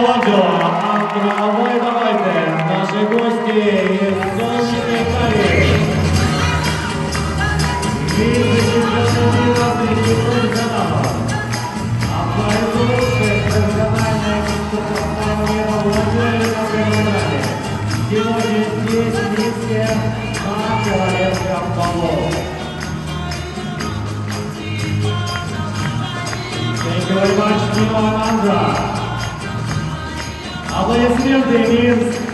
молодежь. Давайте, наши гости из Солнечной Кореи. Вице-чемпионы мира среди профессионалов. Одна из лучших профессиональных спортсменов мира в ладье программе. Сегодня здесь в Минске на Королевском балу. Thank you very much, Nino and Andra. Аплодисменты, Минск!